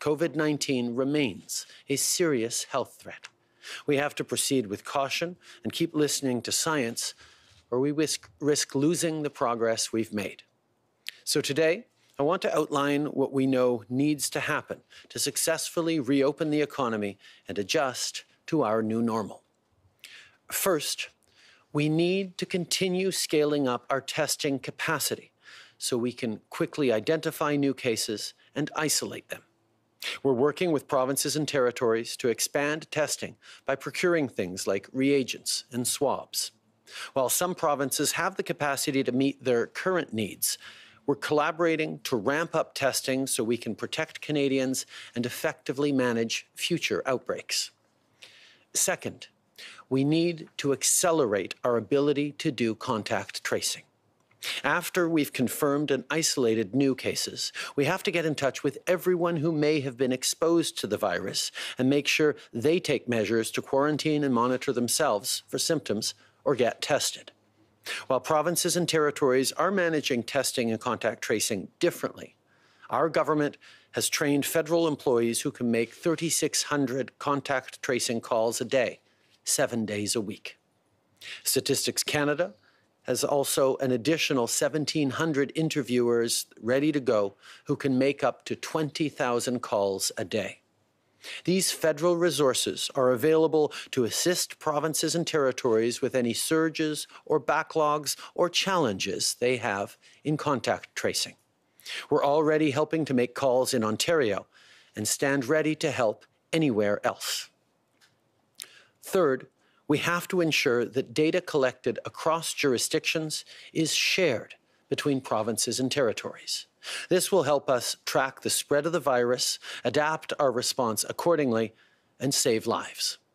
COVID-19 remains a serious health threat. We have to proceed with caution and keep listening to science, or we risk losing the progress we've made. So today, I want to outline what we know needs to happen to successfully reopen the economy and adjust to our new normal. First, we need to continue scaling up our testing capacity so we can quickly identify new cases and isolate them. We're working with provinces and territories to expand testing by procuring things like reagents and swabs. While some provinces have the capacity to meet their current needs, we're collaborating to ramp up testing so we can protect Canadians and effectively manage future outbreaks. Second, we need to accelerate our ability to do contact tracing. After we've confirmed and isolated new cases, we have to get in touch with everyone who may have been exposed to the virus and make sure they take measures to quarantine and monitor themselves for symptoms or get tested. While provinces and territories are managing testing and contact tracing differently, our government has trained federal employees who can make 3,600 contact tracing calls a day, 7 days a week. Statistics Canada has also an additional 1,700 interviewers ready to go who can make up to 20,000 calls a day. These federal resources are available to assist provinces and territories with any surges or backlogs or challenges they have in contact tracing. We're already helping to make calls in Ontario and stand ready to help anywhere else. Third, we have to ensure that data collected across jurisdictions is shared between provinces and territories. This will help us track the spread of the virus, adapt our response accordingly, and save lives.